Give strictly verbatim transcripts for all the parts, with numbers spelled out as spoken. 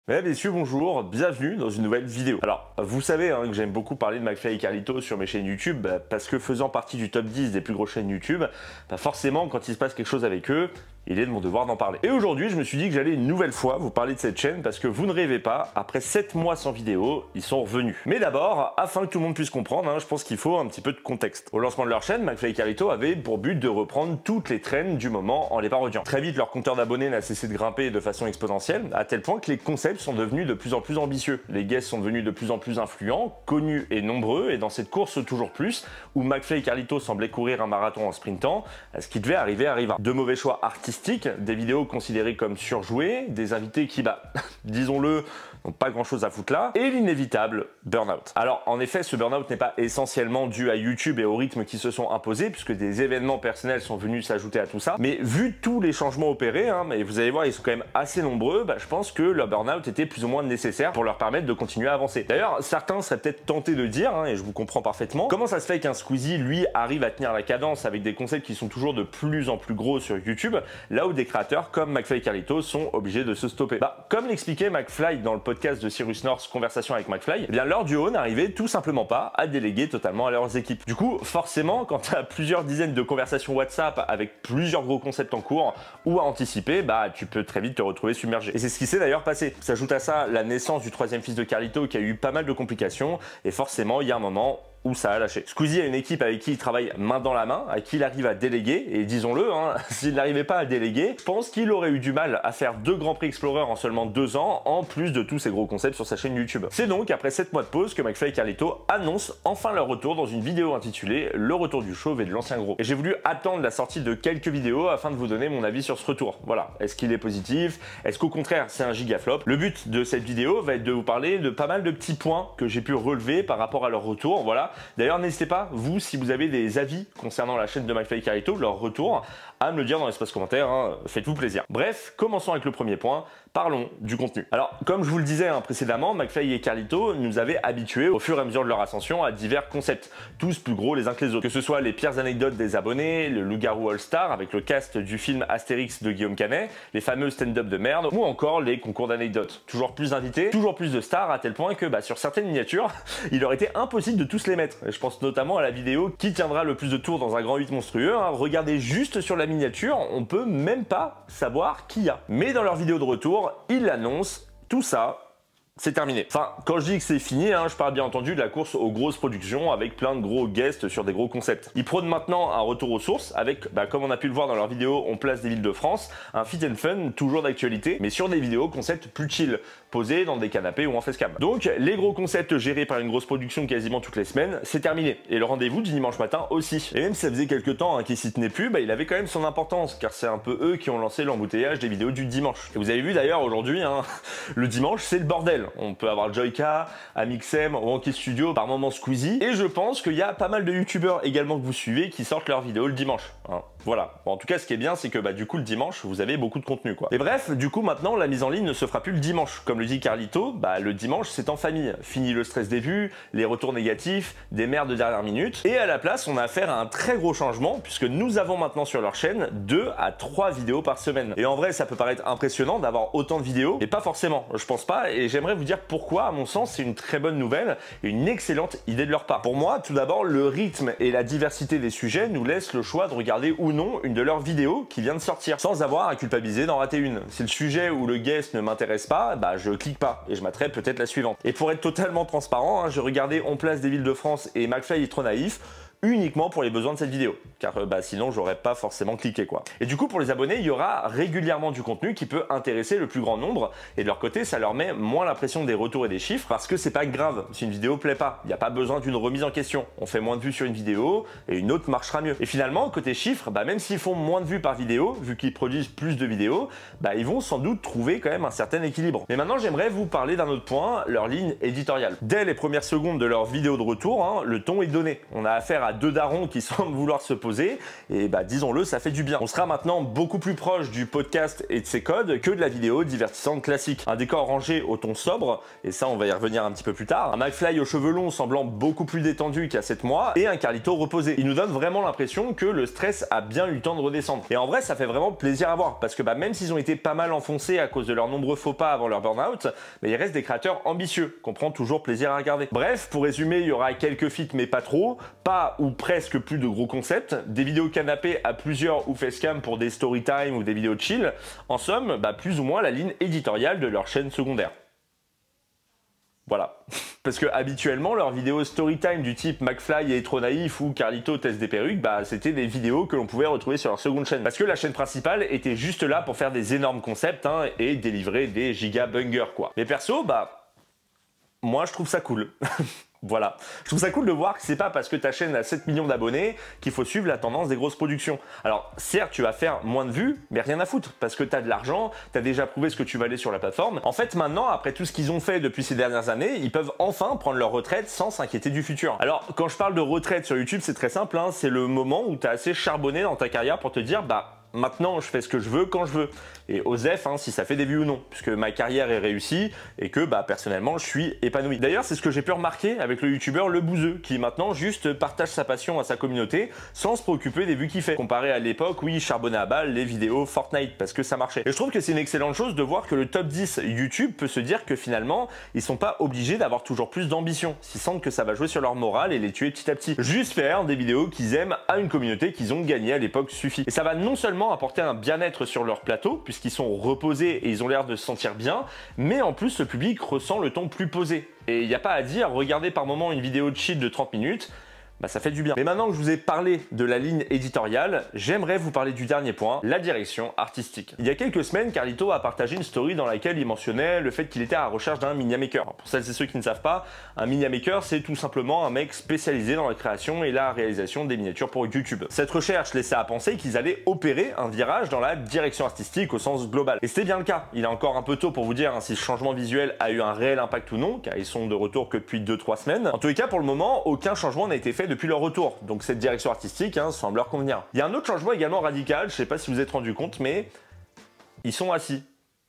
Mesdames, Messieurs, bonjour, bienvenue dans une nouvelle vidéo. Alors, vous savez hein, que j'aime beaucoup parler de McFly et Carlito sur mes chaînes YouTube, bah, parce que faisant partie du top dix des plus grosses chaînes YouTube, bah, forcément, quand il se passe quelque chose avec eux, il est de mon devoir d'en parler. Et aujourd'hui, je me suis dit que j'allais une nouvelle fois vous parler de cette chaîne, parce que vous ne rêvez pas, après sept mois sans vidéo, ils sont revenus. Mais d'abord, afin que tout le monde puisse comprendre, hein, je pense qu'il faut un petit peu de contexte. Au lancement de leur chaîne, McFly et Carlito avaient pour but de reprendre toutes les trends du moment en les parodiant. Très vite, leur compteur d'abonnés n'a cessé de grimper de façon exponentielle, à tel point que les concepts sont devenus de plus en plus ambitieux. Les guests sont devenus de plus en plus influents, connus et nombreux, et dans cette course toujours plus, où McFly et Carlito semblaient courir un marathon en sprintant, ce qui devait arriver arriva. De mauvais choix artistiques, des vidéos considérées comme surjouées, des invités qui, bah, disons-le, n'ont pas grand chose à foutre là, et l'inévitable burn-out. Alors, en effet, ce burn-out n'est pas essentiellement dû à YouTube et aux rythmes qui se sont imposés, puisque des événements personnels sont venus s'ajouter à tout ça, mais vu tous les changements opérés, hein, et vous allez voir, ils sont quand même assez nombreux, bah, je pense que leur burn-out était plus ou moins nécessaire pour leur permettre de continuer à avancer. D'ailleurs, certains seraient peut-être tentés de dire, hein, et je vous comprends parfaitement, comment ça se fait qu'un Squeezie, lui, arrive à tenir la cadence avec des concepts qui sont toujours de plus en plus gros sur YouTube, là où des créateurs comme McFly et Carlito sont obligés de se stopper. Bah, comme l'expliquait McFly dans le podcast de Cyrus North, Conversation avec McFly, eh bien leur duo n'arrivait tout simplement pas à déléguer totalement à leurs équipes. Du coup, forcément, quand tu as plusieurs dizaines de conversations WhatsApp avec plusieurs gros concepts en cours ou à anticiper, bah tu peux très vite te retrouver submergé. Et c'est ce qui s'est d'ailleurs passé. S'ajoute à ça la naissance du troisième fils de Carlito qui a eu pas mal de complications et forcément il y a un moment où ça a lâché. Squeezie a une équipe avec qui il travaille main dans la main, à qui il arrive à déléguer, et disons-le, hein, s'il n'arrivait pas à déléguer, je pense qu'il aurait eu du mal à faire deux Grands Prix Explorer en seulement deux ans, en plus de tous ces gros concepts sur sa chaîne YouTube. C'est donc après sept mois de pause que McFly et Carlito annoncent enfin leur retour dans une vidéo intitulée « Le retour du chauve et de l'ancien gros ». Et j'ai voulu attendre la sortie de quelques vidéos afin de vous donner mon avis sur ce retour. Voilà, est-ce qu'il est positif? Est-ce qu'au contraire c'est un giga flop? Le but de cette vidéo va être de vous parler de pas mal de petits points que j'ai pu relever par rapport à leur retour, voilà. D'ailleurs, n'hésitez pas, vous, si vous avez des avis concernant la chaîne de McFly et Carlito, leur retour, à me le dire dans l'espace commentaire, hein, faites-vous plaisir. Bref, commençons avec le premier point, parlons du contenu. Alors, comme je vous le disais hein, précédemment, McFly et Carlito nous avaient habitués au fur et à mesure de leur ascension à divers concepts, tous plus gros les uns que les autres. Que ce soit les pires anecdotes des abonnés, le Loup-Garou All-Star avec le cast du film Astérix de Guillaume Canet, les fameux stand-up de merde, ou encore les concours d'anecdotes. Toujours plus d'invités, toujours plus de stars, à tel point que bah, sur certaines miniatures, il aurait été impossible de tous les mettre. Et je pense notamment à la vidéo qui tiendra le plus de tours dans un grand huit monstrueux. Hein. Regardez juste sur la miniature, on peut même pas savoir qui y a. Mais dans leur vidéo de retour, ils l'annoncent, tout ça, c'est terminé. Enfin, quand je dis que c'est fini, hein, je parle bien entendu de la course aux grosses productions avec plein de gros guests sur des gros concepts. Ils prônent maintenant un retour aux sources avec, bah, comme on a pu le voir dans leur vidéo On place des villes de France, un fit and fun toujours d'actualité, mais sur des vidéos concepts plus chill, posés dans des canapés ou en facecam. Donc, les gros concepts gérés par une grosse production quasiment toutes les semaines, c'est terminé. Et le rendez-vous du dimanche matin aussi. Et même si ça faisait quelques temps hein, qu'il s'y tenait plus, bah, il avait quand même son importance, car c'est un peu eux qui ont lancé l'embouteillage des vidéos du dimanche. Et vous avez vu d'ailleurs aujourd'hui, hein, le dimanche c'est le bordel. On peut avoir Joyka, Amixem, Wonky Studio, par moments Squeezie. Et je pense qu'il y a pas mal de youtubeurs également que vous suivez qui sortent leurs vidéos le dimanche. Hein. Voilà. Bon, en tout cas, ce qui est bien, c'est que bah, du coup, le dimanche, vous avez beaucoup de contenu, quoi. Et bref, du coup, maintenant, la mise en ligne ne se fera plus le dimanche. Comme le dit Carlito, bah, le dimanche, c'est en famille. Fini le stress des vues, les retours négatifs, des merdes de dernière minute. Et à la place, on a affaire à un très gros changement, puisque nous avons maintenant sur leur chaîne deux à trois vidéos par semaine. Et en vrai, ça peut paraître impressionnant d'avoir autant de vidéos, mais pas forcément. Je pense pas, et j'aimerais vous dire pourquoi, à mon sens, c'est une très bonne nouvelle et une excellente idée de leur part. Pour moi, tout d'abord, le rythme et la diversité des sujets nous laissent le choix de regarder ou non une de leurs vidéos qui vient de sortir, sans avoir à culpabiliser d'en rater une. Si le sujet ou le guest ne m'intéresse pas, bah je clique pas et je m'attrape peut-être la suivante. Et pour être totalement transparent, hein, je regardais On place des villes de France et McFly est trop naïf uniquement pour les besoins de cette vidéo, car euh, bah, sinon j'aurais pas forcément cliqué quoi. Et du coup pour les abonnés, il y aura régulièrement du contenu qui peut intéresser le plus grand nombre, et de leur côté ça leur met moins la pression des retours et des chiffres, parce que c'est pas grave si une vidéo plaît pas, il n'y a pas besoin d'une remise en question, on fait moins de vues sur une vidéo et une autre marchera mieux. Et finalement côté chiffres, bah, même s'ils font moins de vues par vidéo, vu qu'ils produisent plus de vidéos, bah, ils vont sans doute trouver quand même un certain équilibre. Mais maintenant j'aimerais vous parler d'un autre point, leur ligne éditoriale. Dès les premières secondes de leur vidéo de retour, hein, le ton est donné, on a affaire à à deux darons qui semblent vouloir se poser, et bah disons-le, ça fait du bien. On sera maintenant beaucoup plus proche du podcast et de ses codes que de la vidéo divertissante classique. Un décor rangé au ton sobre, et ça on va y revenir un petit peu plus tard, un McFly aux cheveux longs semblant beaucoup plus détendu qu'il y a sept mois, et un Carlito reposé. Il nous donne vraiment l'impression que le stress a bien eu le temps de redescendre. Et en vrai, ça fait vraiment plaisir à voir, parce que bah, même s'ils ont été pas mal enfoncés à cause de leurs nombreux faux pas avant leur burn-out, mais il reste des créateurs ambitieux, qu'on prend toujours plaisir à regarder. Bref, pour résumer, il y aura quelques feats mais pas trop, pas ou presque plus de gros concepts, des vidéos canapé à plusieurs ou facecam pour des story time ou des vidéos chill, en somme, bah, plus ou moins la ligne éditoriale de leur chaîne secondaire. Voilà. Parce que habituellement, leurs vidéos storytime du type McFly est trop naïf ou Carlito teste des perruques, bah c'était des vidéos que l'on pouvait retrouver sur leur seconde chaîne. Parce que la chaîne principale était juste là pour faire des énormes concepts hein, et délivrer des giga bangers quoi. Mais perso, bah moi je trouve ça cool. Voilà. Je trouve ça cool de voir que c'est pas parce que ta chaîne a sept millions d'abonnés qu'il faut suivre la tendance des grosses productions. Alors, certes, tu vas faire moins de vues, mais rien à foutre, parce que tu as de l'argent, tu as déjà prouvé ce que tu valais sur la plateforme. En fait, maintenant, après tout ce qu'ils ont fait depuis ces dernières années, ils peuvent enfin prendre leur retraite sans s'inquiéter du futur. Alors, quand je parle de retraite sur YouTube, c'est très simple, hein, c'est le moment où tu as assez charbonné dans ta carrière pour te dire, bah, maintenant, je fais ce que je veux quand je veux. Et osef, hein, si ça fait des vues ou non, puisque ma carrière est réussie et que bah, personnellement, je suis épanoui. D'ailleurs, c'est ce que j'ai pu remarquer avec le youtubeur Le Bouzeux, qui maintenant juste partage sa passion à sa communauté sans se préoccuper des vues qu'il fait. Comparé à l'époque où il charbonnait à balle les vidéos Fortnite, parce que ça marchait. Et je trouve que c'est une excellente chose de voir que le top dix YouTube peut se dire que finalement, ils sont pas obligés d'avoir toujours plus d'ambition, s'ils sentent que ça va jouer sur leur morale et les tuer petit à petit. Juste faire des vidéos qu'ils aiment à une communauté qu'ils ont gagnée à l'époque suffit. Et ça va non seulement apporter un bien-être sur leur plateau, puisqu'ils sont reposés et ils ont l'air de se sentir bien, mais en plus le public ressent le ton plus posé. Et il n'y a pas à dire, regardez par moment une vidéo de chill de trente minutes, bah ça fait du bien. Mais maintenant que je vous ai parlé de la ligne éditoriale, j'aimerais vous parler du dernier point, la direction artistique. Il y a quelques semaines, Carlito a partagé une story dans laquelle il mentionnait le fait qu'il était à la recherche d'un miniamaker. Pour celles et ceux qui ne savent pas, un miniamaker c'est tout simplement un mec spécialisé dans la création et la réalisation des miniatures pour YouTube. Cette recherche laissait à penser qu'ils allaient opérer un virage dans la direction artistique au sens global. Et c'était bien le cas. Il est encore un peu tôt pour vous dire hein, si ce changement visuel a eu un réel impact ou non, car ils sont de retour que depuis deux trois semaines. En tous les cas, pour le moment, aucun changement n'a été fait depuis leur retour. Donc cette direction artistique hein, semble leur convenir. Il y a un autre changement également radical, je sais pas si vous vous êtes rendu compte, mais ils sont assis.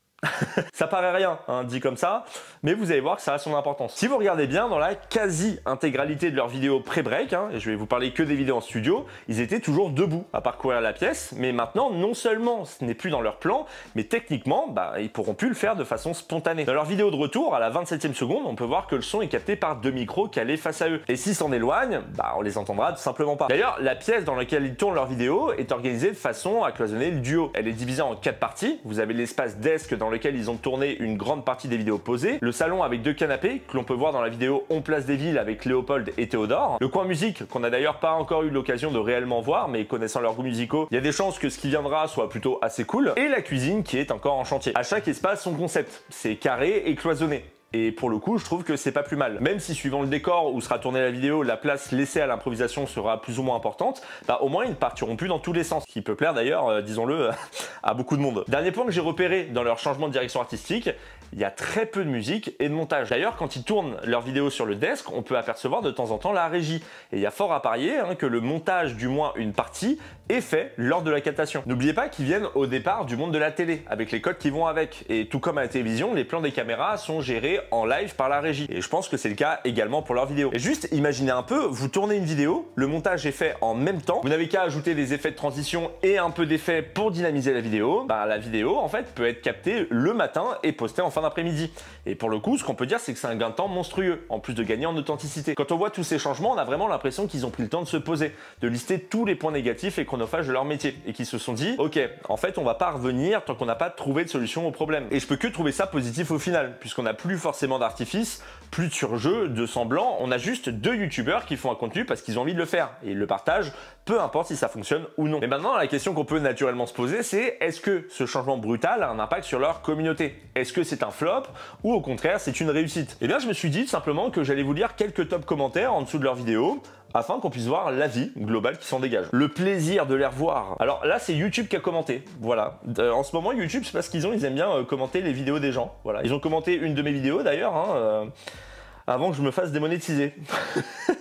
Ça paraît rien, hein, dit comme ça, mais vous allez voir que ça a son importance. Si vous regardez bien, dans la quasi-intégralité de leurs vidéos pré-break, hein, et je vais vous parler que des vidéos en studio, ils étaient toujours debout à parcourir la pièce, mais maintenant, non seulement ce n'est plus dans leur plan, mais techniquement, bah, ils pourront plus le faire de façon spontanée. Dans leur vidéo de retour, à la vingt-septième seconde, on peut voir que le son est capté par deux micros calés face à eux. Et s'ils s'en éloignent, bah, on les entendra tout simplement pas. D'ailleurs, la pièce dans laquelle ils tournent leurs vidéos est organisée de façon à cloisonner le duo. Elle est divisée en quatre parties. Vous avez l'espace desk dans lequel ils ont tourné une grande partie des vidéos posées, le salon avec deux canapés que l'on peut voir dans la vidéo On place des villes avec Léopold et Théodore, le coin musique qu'on n'a d'ailleurs pas encore eu l'occasion de réellement voir, mais connaissant leurs goûts musicaux, il y a des chances que ce qui viendra soit plutôt assez cool, et la cuisine qui est encore en chantier. À chaque espace son concept, c'est carré et cloisonné. Et pour le coup, je trouve que c'est pas plus mal. Même si suivant le décor où sera tournée la vidéo, la place laissée à l'improvisation sera plus ou moins importante, bah au moins ils ne partiront plus dans tous les sens. Ce qui peut plaire d'ailleurs, euh, disons-le, à beaucoup de monde. Dernier point que j'ai repéré dans leur changement de direction artistique, il y a très peu de musique et de montage. D'ailleurs, quand ils tournent leurs vidéos sur le desk, on peut apercevoir de temps en temps la régie. Et il y a fort à parier hein, que le montage, du moins une partie, est fait lors de la captation. N'oubliez pas qu'ils viennent au départ du monde de la télé, avec les codes qui vont avec. Et tout comme à la télévision, les plans des caméras sont gérés en live par la régie. Et je pense que c'est le cas également pour leurs vidéos. Et juste imaginez un peu, vous tournez une vidéo, le montage est fait en même temps, vous n'avez qu'à ajouter des effets de transition et un peu d'effets pour dynamiser la vidéo. Bah, la vidéo en fait peut être captée le matin et postée en fin d'après-midi. Et pour le coup, ce qu'on peut dire, c'est que c'est un gain de temps monstrueux, en plus de gagner en authenticité. Quand on voit tous ces changements, on a vraiment l'impression qu'ils ont pris le temps de se poser, de lister tous les points négatifs et chronophages de leur métier, et qu'ils se sont dit, ok, en fait, on va pas revenir tant qu'on n'a pas trouvé de solution au problème. Et je peux que trouver ça positif au final, puisqu'on n'a plus forcément d'artifice, plus de surjeu, de semblant, on a juste deux youtubeurs qui font un contenu parce qu'ils ont envie de le faire, et ils le partagent, peu importe si ça fonctionne ou non. Mais maintenant, la question qu'on peut naturellement se poser, c'est est-ce que ce changement brutal a un impact sur leur communauté? Est-ce que c'est un flop ou au contraire c'est une réussite? Et bien je me suis dit tout simplement que j'allais vous lire quelques top commentaires en dessous de leur vidéo afin qu'on puisse voir l'avis global qui s'en dégage. Le plaisir de les revoir. Alors là c'est YouTube qui a commenté, voilà. Euh, en ce moment YouTube c'est parce qu'ils ont, ils aiment bien euh, commenter les vidéos des gens. Voilà. Ils ont commenté une de mes vidéos d'ailleurs, hein, euh, avant que je me fasse démonétiser.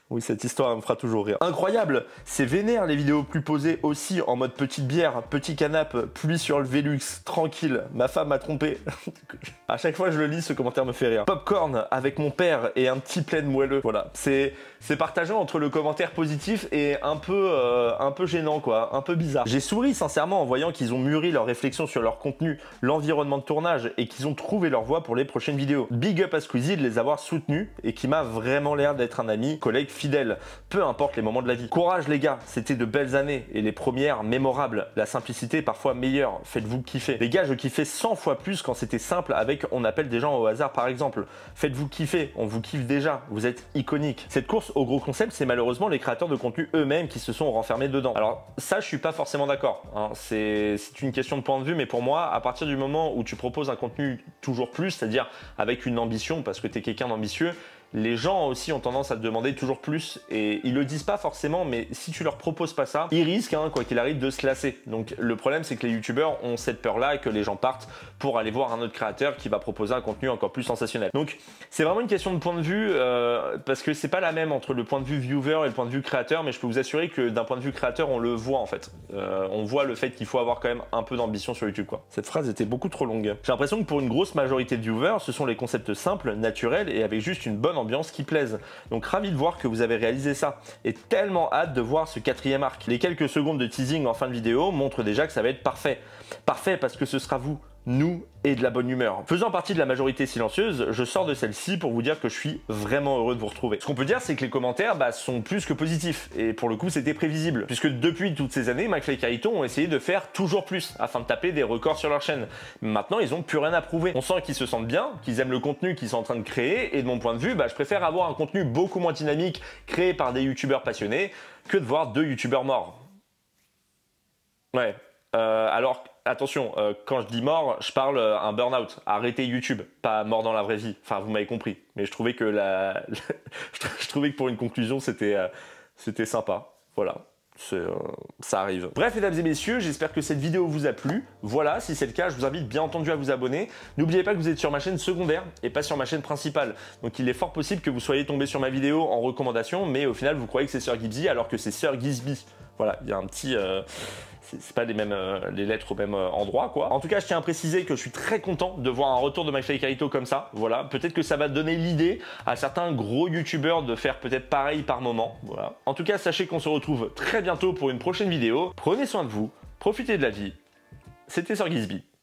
Oui, cette histoire me fera toujours rire. Incroyable, c'est vénère les vidéos plus posées aussi en mode petite bière, petit canapé, pluie sur le Velux, tranquille, ma femme m'a trompé. À chaque fois que je le lis, ce commentaire me fait rire. Popcorn avec mon père et un petit plaid moelleux. Voilà, c'est c'est partagé entre le commentaire positif et un peu, euh, un peu gênant quoi, un peu bizarre. J'ai souri sincèrement en voyant qu'ils ont mûri leur réflexion sur leur contenu, l'environnement de tournage et qu'ils ont trouvé leur voie pour les prochaines vidéos. Big up à Squeezie de les avoir soutenus et qui m'a vraiment l'air d'être un ami, collègue fidèle, peu importe les moments de la vie. Courage les gars, c'était de belles années et les premières mémorables. La simplicité est parfois meilleure, faites-vous kiffer. Les gars, je kiffais cent fois plus quand c'était simple avec on appelle des gens au hasard par exemple. Faites-vous kiffer, on vous kiffe déjà, vous êtes iconique. Cette course au gros concept, c'est malheureusement les créateurs de contenu eux-mêmes qui se sont renfermés dedans. Alors ça, je suis pas forcément d'accord, hein. C'est une question de point de vue, mais pour moi, à partir du moment où tu proposes un contenu toujours plus, c'est-à-dire avec une ambition, parce que tu es quelqu'un d'ambitieux, les gens aussi ont tendance à te demander toujours plus et ils le disent pas forcément, mais si tu leur proposes pas ça, ils risquent, hein, quoi qu'il arrive, de se lasser. Donc le problème, c'est que les youtubeurs ont cette peur-là et que les gens partent pour aller voir un autre créateur qui va proposer un contenu encore plus sensationnel. Donc c'est vraiment une question de point de vue euh, parce que c'est pas la même entre le point de vue viewer et le point de vue créateur, mais je peux vous assurer que d'un point de vue créateur, on le voit en fait. Euh, on voit le fait qu'il faut avoir quand même un peu d'ambition sur YouTube, quoi. Cette phrase était beaucoup trop longue. J'ai l'impression que pour une grosse majorité de viewers, ce sont les concepts simples, naturels et avec juste une bonne ambiance qui plaisent. Donc ravi de voir que vous avez réalisé ça et tellement hâte de voir ce quatrième arc. Les quelques secondes de teasing en fin de vidéo montrent déjà que ça va être parfait. Parfait parce que ce sera vous, nous et de la bonne humeur. Faisant partie de la majorité silencieuse, je sors de celle-ci pour vous dire que je suis vraiment heureux de vous retrouver. Ce qu'on peut dire, c'est que les commentaires bah, sont plus que positifs et pour le coup, c'était prévisible puisque depuis toutes ces années, McFly et Carlito ont essayé de faire toujours plus afin de taper des records sur leur chaîne. Maintenant, ils ont plus rien à prouver. On sent qu'ils se sentent bien, qu'ils aiment le contenu qu'ils sont en train de créer et de mon point de vue, bah, je préfère avoir un contenu beaucoup moins dynamique créé par des youtubeurs passionnés que de voir deux youtubeurs morts. Ouais. Euh, alors, attention, euh, quand je dis mort, je parle euh, un burn-out, arrêter YouTube, pas mort dans la vraie vie. Enfin, vous m'avez compris. Mais je trouvais que la, je trouvais que pour une conclusion, c'était, euh, c'était sympa. Voilà. Euh, ça arrive. Bref, mesdames et messieurs, j'espère que cette vidéo vous a plu. Voilà, si c'est le cas, je vous invite bien entendu à vous abonner. N'oubliez pas que vous êtes sur ma chaîne secondaire et pas sur ma chaîne principale. Donc il est fort possible que vous soyez tombé sur ma vidéo en recommandation, mais au final vous croyez que c'est Sir Gibzy alors que c'est Sir Gizby. Voilà, il y a un petit... Euh... c'est pas les mêmes euh, les lettres au même euh, endroit quoi. En tout cas, je tiens à préciser que je suis très content de voir un retour de McFly et Carlito comme ça. Voilà, peut-être que ça va donner l'idée à certains gros youtubeurs de faire peut-être pareil par moment. Voilà. En tout cas, sachez qu'on se retrouve très bientôt pour une prochaine vidéo. Prenez soin de vous, profitez de la vie. C'était Sir Gizby.